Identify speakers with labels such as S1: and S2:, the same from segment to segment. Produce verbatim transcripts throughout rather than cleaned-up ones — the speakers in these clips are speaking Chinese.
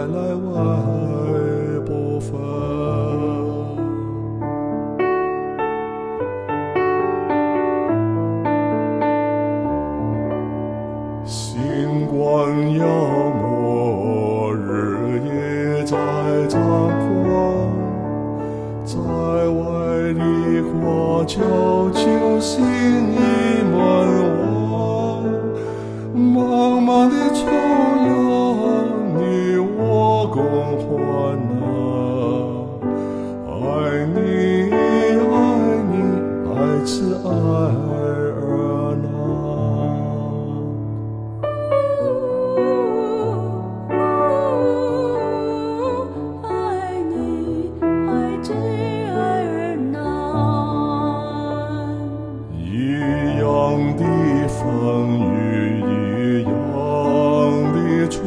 S1: 内外不分。星光耀末，日夜在张狂，在外梨花悄悄心已满望。茫茫的朝阳，你我共患难。爱你爱你爱此爱而难。一样的风雨，一样的船，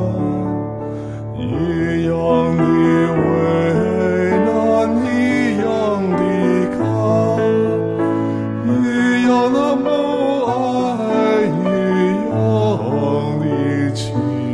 S1: 一样的危难，一样的坎，一样的母爱，一样的情，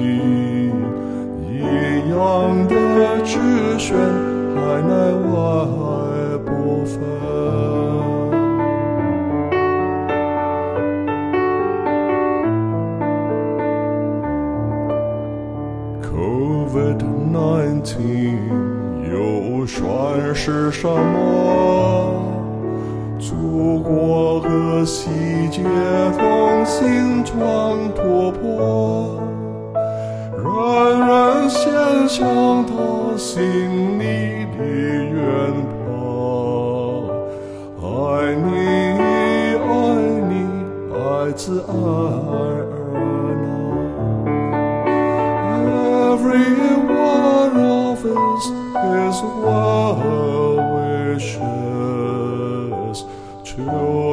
S1: 一样的支旋，海内外不分。COVID 十九 又算是什么？祖国和世界同心创突破，人人献上他心里的愿望。爱你爱你爱此爱而难。Every one of us is well wishes to